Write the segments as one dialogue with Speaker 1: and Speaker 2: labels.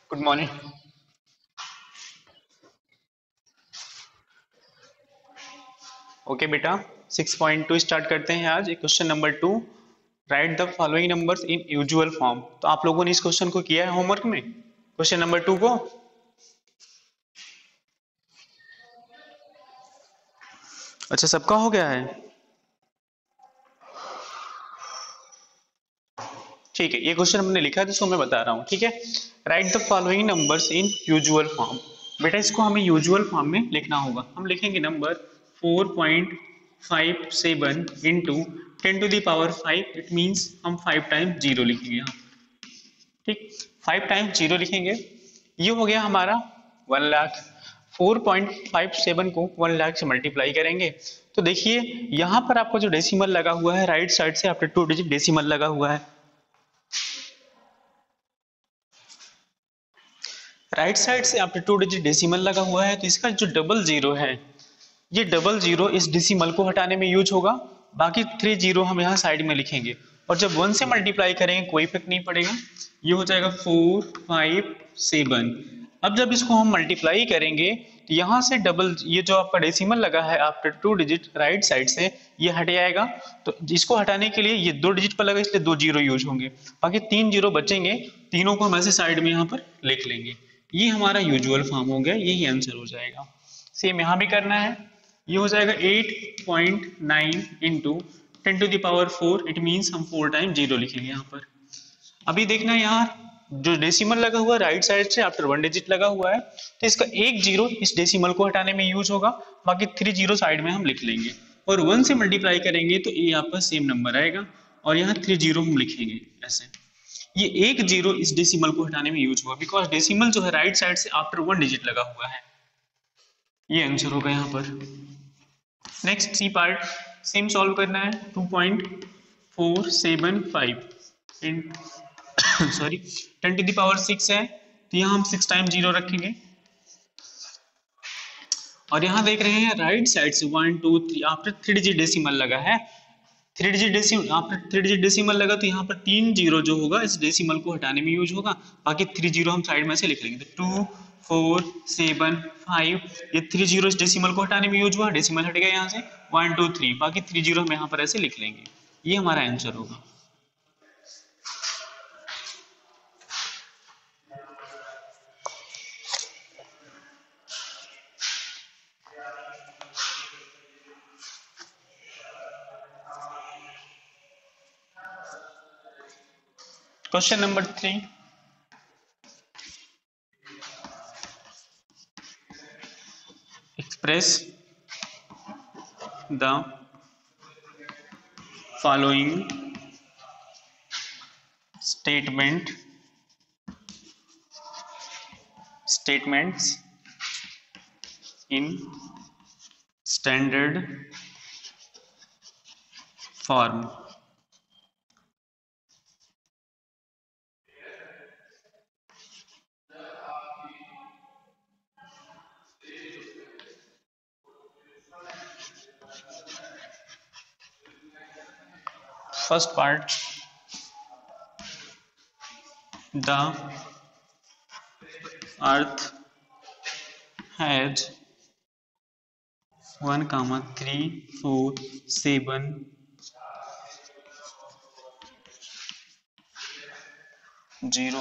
Speaker 1: Good morning. Okay बेटा, 6.2 start करते हैं आज। Question number 2, write the following numbers in usual form. तो आप लोगों ने इस क्वेश्चन को किया है होमवर्क में, क्वेश्चन नंबर 2 को? अच्छा, सबका हो गया है। ठीक है, ये क्वेश्चन हमने लिखा है तो इसको मैं बता रहा हूँ। ठीक है, write the following numbers in usual form. बेटा इसको हमें यूजुअल फॉर्म में लिखना होगा। हम लिखेंगे नंबर 4.57 इंटू 10⁵ इट मीन्स हम 5 टाइम्स जीरो लिखेंगे यहाँ। ठीक, 5 टाइम्स जीरो लिखेंगे, ये हो गया हमारा 1,00,000। 4.57 को 1,00,000 से मल्टीप्लाई करेंगे तो देखिए यहां पर आपका जो डेसिमल लगा हुआ है राइट साइड से आफ्टर 2 डिजिट डेसिमल लगा हुआ है। राइट साइड से आफ्टर 2 डिजिट डेसिमल लगा हुआ है तो इसका जो डबल जीरो है, ये डबल जीरो इस डेसिमल को हटाने में यूज होगा। बाकी 3 जीरो हम यहाँ साइड में लिखेंगे और जब 1 से मल्टीप्लाई करेंगे कोई इफेक्ट नहीं पड़ेगा, ये हो जाएगा 457। अब जब इसको हम मल्टीप्लाई करेंगे तो यहाँ से डबल ये जो आपका डेसिमल लगा है आफ्टर 2 डिजिट राइट साइड से ये हट जाएगा। तो इसको हटाने के लिए ये 2 डिजिट पर लगा इसलिए 2 जीरो यूज होंगे, बाकी 3 जीरो बचेंगे, तीनों को हम ऐसे साइड में यहाँ पर लिख लेंगे। ये हमारा यूजुअल फॉर्म हो गया, यही आंसर हो जाएगा। सेम यहाँ भी करना है, ये हो जाएगा 8.9 इंटू 10⁴, इट मीन्स हम 4 टाइम जीरो लिखेंगे यहाँ पर। अभी देखना है यहाँ जो डेसिमल लगा हुआ है राइट साइड से आफ्टर 1 डिजिट लगा हुआ है तो इसका एक जीरो इस डेसिमल को हटाने में यूज होगा, बाकी 3 जीरो साइड में हम लिख लेंगे और 1 से मल्टीप्लाई करेंगे तो ये आपका सेम नंबर आएगा और यहाँ 3 जीरो हम लिखेंगे ऐसे। ये एक जीरो इस डेसिमल को हटाने में यूज हुआ बिकॉज डेसिमल जो है राइट साइड से आफ्टर 1 डिजिट लगा हुआ है। ये आंसर होगा यहाँ पर। Next C part same solve करना है। 2.475 इन सॉरी 10⁶ है तो यहाँ हम 6 टाइम जीरो रखेंगे और यहाँ देख रहे हैं राइट साइड से 1 2 3 आफ्टर 3 डिजिट डेसिमल लगा है। 3 digit decimal after 3 digit decimal लगा तो यहाँ पर 3 जीरो जो होगा इस डेसिमल को हटाने में यूज होगा, बाकी 3 जीरो हम साइड में से लिख लेंगे। तो 2 4 7 5 ये 3 जीरो इस डेसिमल को हटाने में यूज हुआ, डेसिमल हट गया यहाँ से 1 2 3, बाकी 3 जीरो हम यहाँ पर ऐसे लिख लेंगे। ये हमारा आंसर होगा। Question number 3, express the following statements in standard form। First part, the earth has 1 3 4 7 0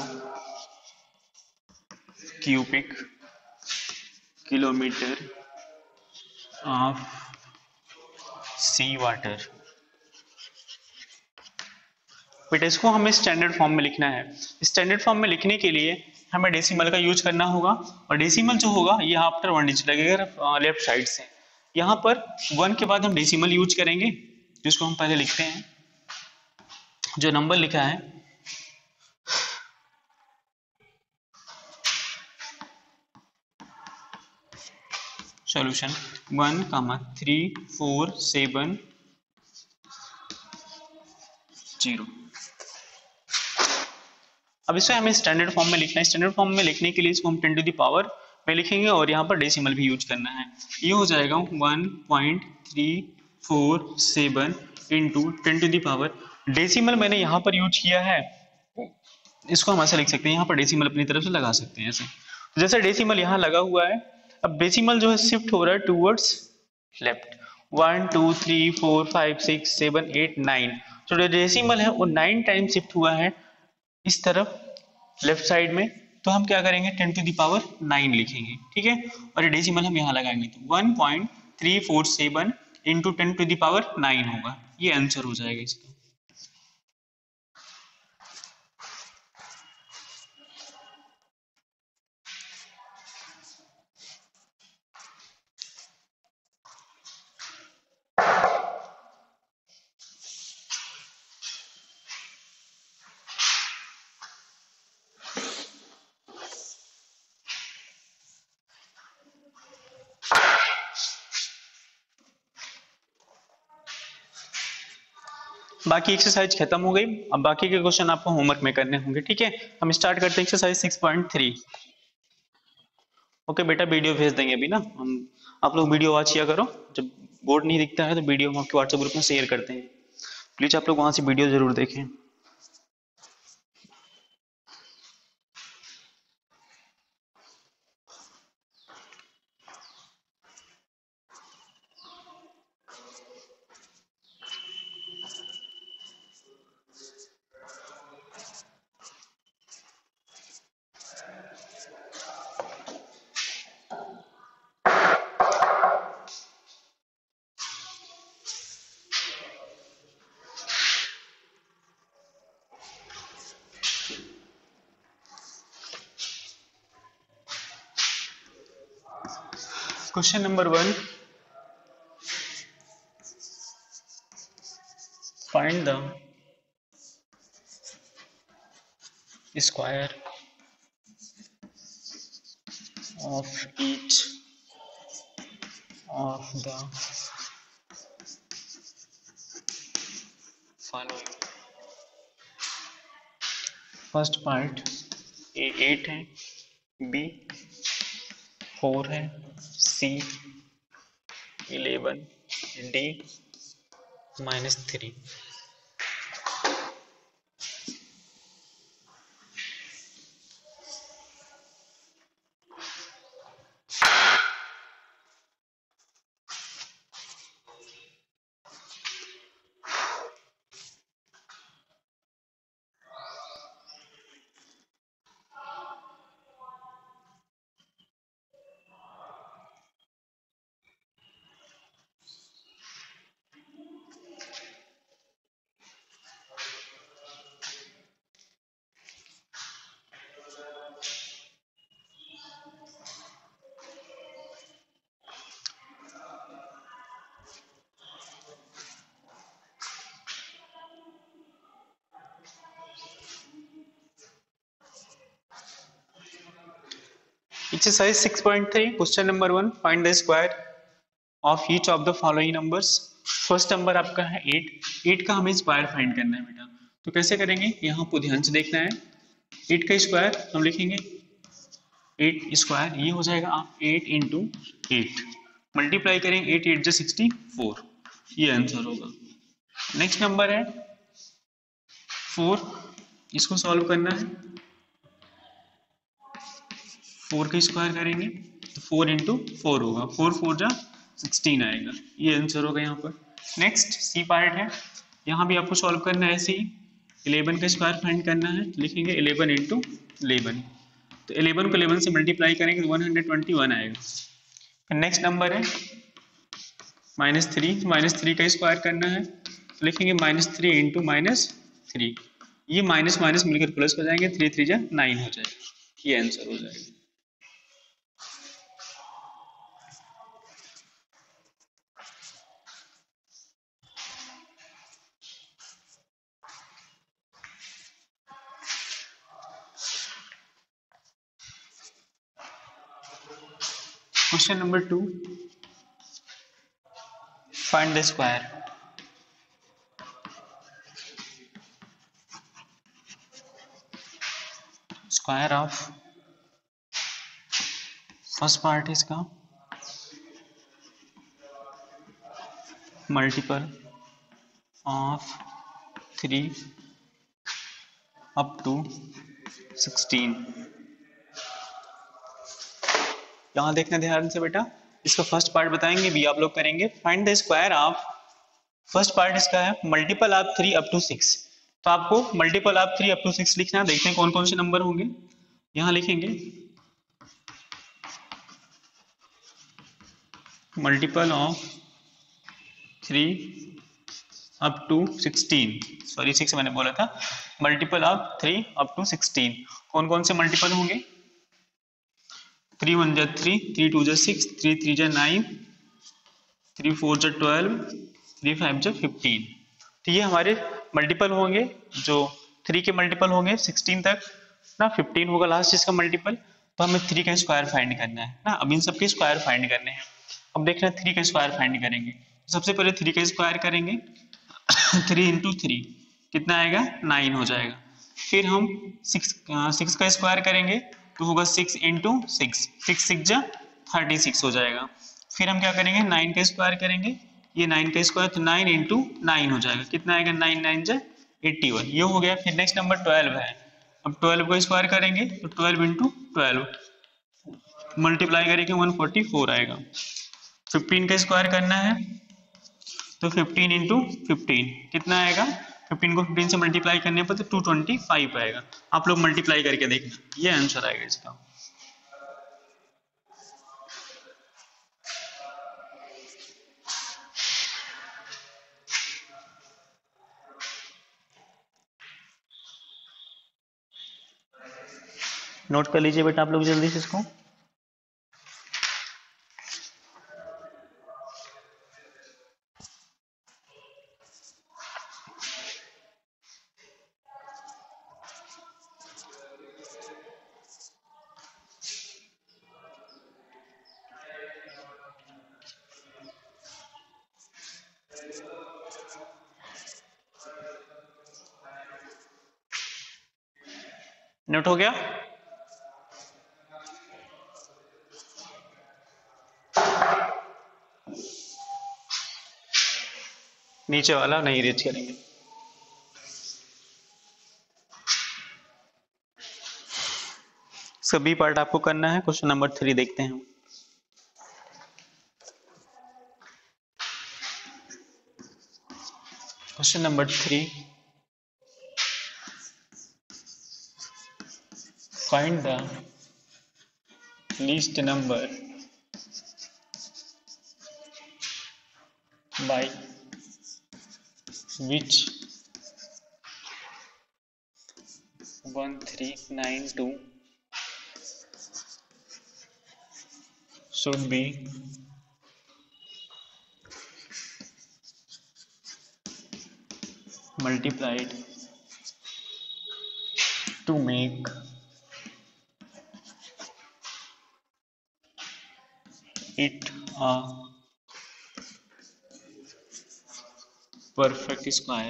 Speaker 1: cubic kilometer of sea water। बेटा इसको हमें स्टैंडर्ड फॉर्म में लिखना है। स्टैंडर्ड फॉर्म में लिखने के लिए हमें डेसिमल का यूज करना होगा और डेसिमल जो होगा ये आफ्टर 1 डिजिट लगेगा लेफ्ट साइड से। यहाँ पर 1 के बाद हम डेसिमल यूज करेंगे जिसको हम पहले लिखते हैं। जो नंबर लिखा है सॉल्यूशन 1 3 4 7 0। अब इसे हमें स्टैंडर्ड फॉर्म में लिखना है। स्टैंडर्ड फॉर्म में लिखने के लिए इसको हम 10⁻⁴ में लिखेंगे और यहाँ पर डेसिमल भी यूज करना है। ये हो जाएगा 1.347 इंटू 10⁻। डेसिमल मैंने यहाँ पर यूज किया है इसको हम ऐसे लिख सकते हैं, यहाँ पर डेसिमल अपनी तरफ से लगा सकते हैं ऐसे। जैसे डेसिमल यहाँ लगा हुआ है, अब डेसिमल जो है शिफ्ट हो रहा है टूवर्ड्स लेफ्ट। 1 2 3 4 5 6 7 8 9, तो जो डेसिमल है वो 9 टाइम शिफ्ट हुआ है इस तरफ लेफ्ट साइड में। तो हम क्या करेंगे, 10⁻9 लिखेंगे, ठीक है। और ये डेसिमल हम यहाँ लगाएंगे तो 1.347 इंटू 10⁻9 होगा, ये आंसर हो जाएगा इसका। बाकी एक्सरसाइज खत्म हो गई, अब बाकी के क्वेश्चन आपको होमवर्क में करने होंगे, ठीक है। हम स्टार्ट करते हैं एक्सरसाइज 6.3। ओके बेटा, वीडियो भेज देंगे अभी ना हम, आप लोग वीडियो वॉच किया करो। जब बोर्ड नहीं दिखता है तो वीडियो हम आपके व्हाट्सएप ग्रुप में शेयर करते हैं, प्लीज आप लोग वहां से वीडियो जरूर देखें। Question number 1, find the square of each of the following। First part A 8 है, बी 4 है, C 11, D -3। Exercise 6.3 question number 1, find the square of each of the following numbers. First number आपका है 8, 8 का हमें square find करना है बेटा। तो कैसे करेंगे, यहाँ आपको ध्यान से देखना है। 8 का स्क्वायर हम लिखेंगे 8 स्क्वायर, ये हो जाएगा आप 8 इंटू 8, मल्टीप्लाई करेंगे 8 8 जो 64, ये आंसर होगा। नेक्स्ट नंबर है 4, इसको सॉल्व करना है। 4 का स्क्वायर करेंगे तो 4 इंटू 4 होगा, 4 4 जा 16 आएगा, ये आंसर होगा यहाँ पर। नेक्स्ट सी पार्ट है, यहाँ भी आपको सॉल्व करना है ऐसे ही। 11 का स्क्वायर फाइंड करना है, लिखेंगे 11 इंटू 11, तो 11 को 11 से मल्टीप्लाई करेंगे तो 121 आएगा। नेक्स्ट नंबर है -3, -3 का स्क्वायर करना है, तो लिखेंगे -3 इंटू -3, ये माइनस माइनस मिलकर प्लस हो जाएंगे, 3 3 जा 9 हो जाएगा, ये आंसर हो जाएगा। Question number 2, find the square of, first part है इसका मल्टीपल ऑफ 3 अप टू 16। यहाँ देखना ध्यान से बेटा, इसका फर्स्ट पार्ट बताएंगे भी आप लोग करेंगे। Find the square of, first part इसका है मल्टीपल ऑफ 3 अप टू 6। तो आपको मल्टीपल ऑफ 3 अप टू 6 लिखना है। देखते हैं कौन कौन से नंबर होंगे। यहाँ लिखेंगे multiple of 3 up to 16, sorry 6 मैंने बोला था। मल्टीपल ऑफ 3 अप टू 16 कौन कौन से मल्टीपल होंगे? 3 1 जा 3, 3 2 जा 6, 3 3 जा 9, 3 4 जा 12, 3 5 जा 15। तो ये हमारे मल्टीपल होंगे, जो 3 के मल्टीपल होंगे 16 तक ना, 15 होगा लास्ट इसका मल्टीपल। तो हमें 3 का स्क्वायर फाइंड करना है ना। अब इन सबके स्क्वायर फाइंड करने हैं। अब देखना 3 का स्क्वायर फाइंड करेंगे। सबसे पहले 3 का स्क्वायर करेंगे 3 इंटू 3 कितना आएगा? 9 हो जाएगा। फिर हम 6 का स्क्वायर करेंगे तो होगा 6 इंटू 6, 6 6 जा 36 हो जाएगा। फिर हम क्या करेंगे 9 का स्क्वायर करेंगे, ये 9 का स्क्वायर तो 9 इंटू 9 हो जाएगा। कितना आएगा? 9 9 जा 81, ये हो गया। फिर नेक्स्ट नंबर 12 है। अब 12 का स्क्वायर करेंगे तो 12 इंटू 12 मल्टीप्लाई करेंगे 144 आएगा। 15 का स्क्वायर करना है तो 15 इंटू 15 कितना आएगा? 15 को 15 से मल्टीप्लाई करने पर तो 225 आएगा। आप लोग मल्टीप्लाई करके देखना, ये आंसर आएगा इसका। नोट कर लीजिए बेटा आप लोग जल्दी से इसको। नोट हो गया? नीचे वाला नहीं रीच करेंगे। सभी पार्ट आपको करना है। क्वेश्चन नंबर 3 देखते हैं। Question number 3, find the least number by which 1392 should be multiplied to make it a perfect square।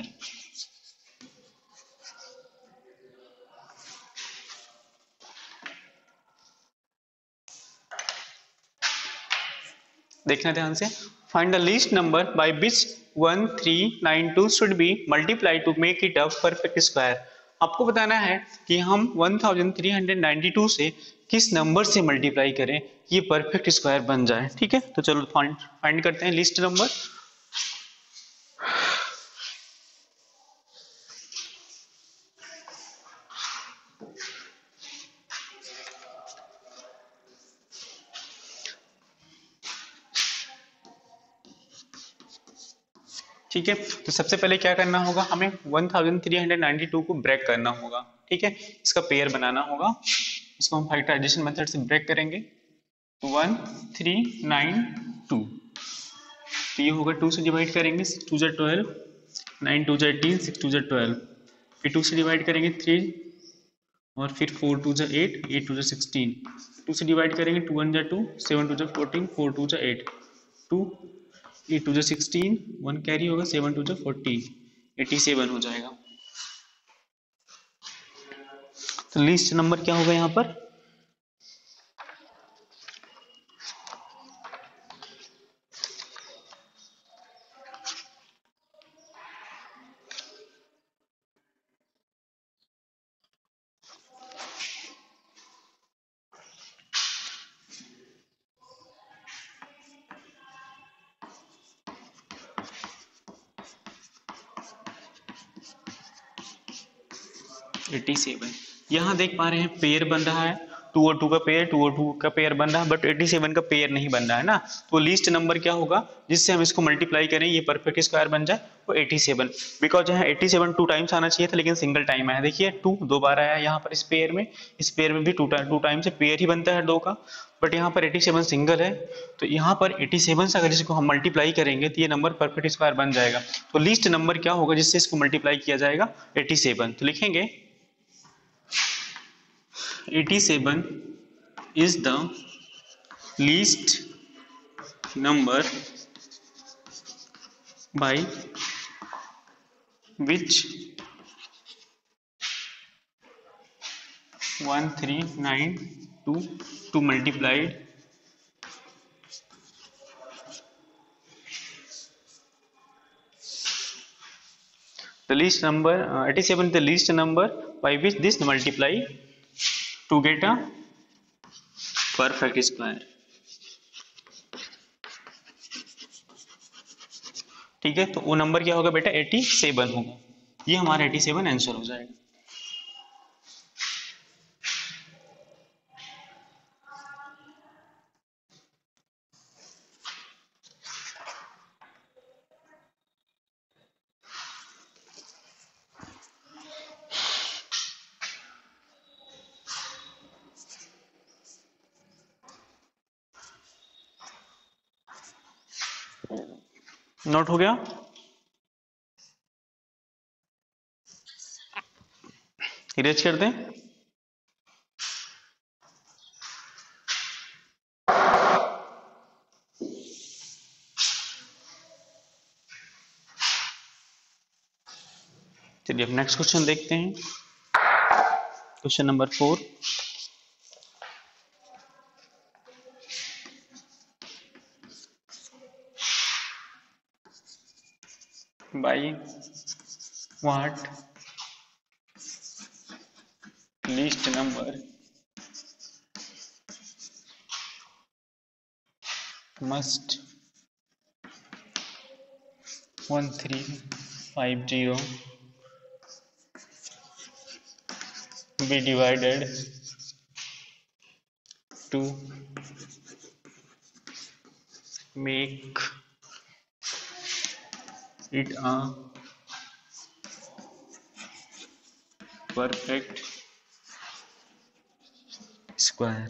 Speaker 1: देखना ध्यान से। Find the least number by which 1392 should be multiply to make it a perfect square. आपको बताना है कि हम 1392 से किस नंबर से मल्टीप्लाई करें ये परफेक्ट स्क्वायर बन जाए। ठीक है, तो चलो फाइंड करते हैं लीस्ट नंबर। ठीक है, तो सबसे पहले क्या करना होगा, हमें 1392 को ब्रेक करना होगा। ठीक है, इसका पेयर बनाना होगा। इसको हम फैक्टराइजेशन मेथड से ब्रेक करेंगे। 1392 तो ये होगा 2 से डिवाइड करेंगे, 6 2 12, 9 2 18, 6 2 12, फिर 2 से डिवाइड करेंगे 3, और फिर 4 2 8, 8 2 16, 2 से डिवाइड करेंगे 2 1 2, 7 2 14, 4 2 8, 2 8 2 16, 1 कैरी होगा, 7 2 14, 87 हो जाएगा। तो लीस्ट नंबर क्या होगा यहाँ पर? 87। यहाँ देख पा रहे हैं पेयर बन रहा है, 2 और 2 का पेयर, 2 और 2 का पेयर बन रहा है, बट 87 का पेयर नहीं बन रहा है ना। तो लीस्ट नंबर क्या होगा जिससे हम इसको मल्टीप्लाई करें ये परफेक्ट स्क्वायर बन जाए, वो 87। बिकॉज यहाँ 87 2 टाइम्स आना चाहिए था, लेकिन सिंगल टाइम आया। देखिए 2 2 बार आया यहाँ पर इस पेयर में भी 2 टाइम से पेयर ही बनता है 2 का, बट यहाँ पर 87 सिंगल है। तो यहाँ पर 87 से अगर इसको हम मल्टीप्लाई करेंगे तो ये नंबर परफेक्ट स्क्वायर बन जाएगा। तो लीस्ट नंबर क्या होगा जिससे इसको मल्टीप्लाई किया जाएगा, 87। तो लिखेंगे 87 is the least number by which 1392 multiplied the least number 87 is the least number by which this multiply to get a perfect square। ठीक है, तो वो नंबर क्या होगा बेटा, 87 होगा। ये हमारा 87 आंसर हो जाएगा। नोट हो गया? इरेज कर दें। चलिए अब नेक्स्ट क्वेश्चन देखते हैं, question number 4। by what least number must 1350 be divided to make it a perfect square।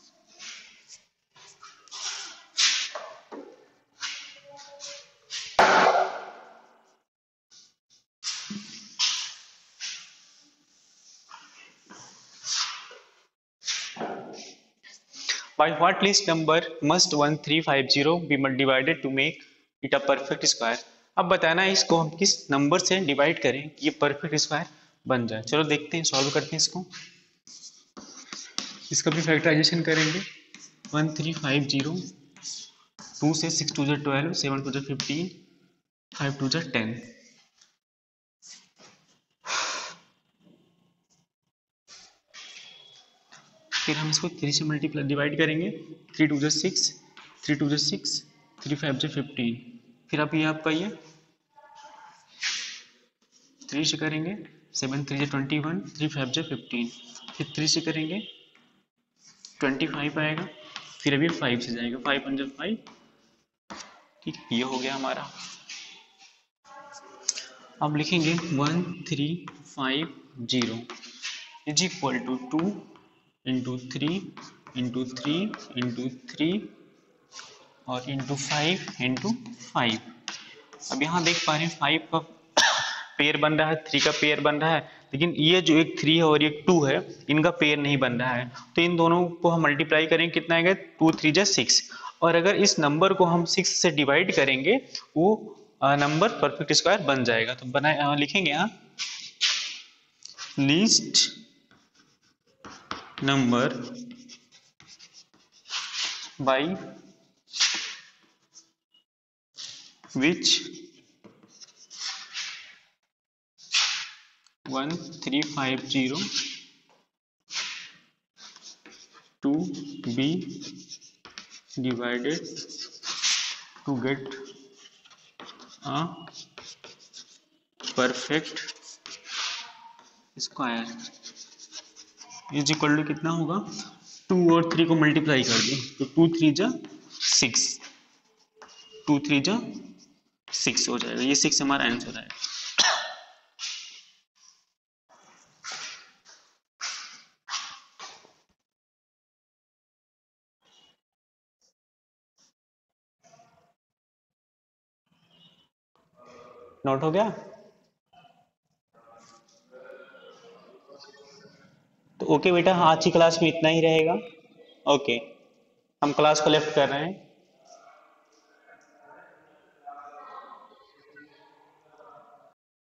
Speaker 1: By what least number must 1350 be divided to make it a perfect square? अब बताना है इसको हम किस नंबर से divide करें कि ये परफेक्ट स्क्वायर बन जाए। चलो देखते हैं, सॉल्व करते हैं इसको। इसका भी फैक्टराइजेशन करेंगे। 1350, 2 से 6 2 12, 7 2 15, 5 2 10। फिर हम इसको 3 से मल्टीप्लाई डिवाइड करेंगे। 3 2 6, 3 2 6, 3 5 15। फिर अब ये आपका ये 3 से करेंगे, 7 3 21, 3 5 15। फिर 3 से करेंगे 25 आएगा, फिर अभी 5 से जाएगा, 5 5 5। ठीक, ये हो गया हमारा। अब लिखेंगे 1350 is equal to 2 into 3 into 3 into 3 और इंटू 5 इंटू 5। अब यहाँ देख पा रहे हैं 5 का पेयर बन रहा है, 3 का पेयर बन रहा है, लेकिन ये जो एक 3 है और एक 2 है, इनका पेयर नहीं बन रहा है। तो इन दोनों को हम मल्टीप्लाई करेंगे, कितना आएगा, 2 3 6। और अगर इस नंबर को हम 6 से डिवाइड करेंगे वो नंबर परफेक्ट स्क्वायर बन जाएगा। तो बनाए लिखेंगे यहाँ least number by which 1350 to be divided to get a perfect square is equal to कितना होगा, 2 और 3 को मल्टीप्लाई कर दो तो 2 3 जा 6, 2 3 जा 6 हो जाएगा, ये 6 हमारा आंसर है। नोट हो गया? तो ओके बेटा, आज की क्लास में इतना ही रहेगा। ओके, हम क्लास को लेफ्ट कर रहे हैं।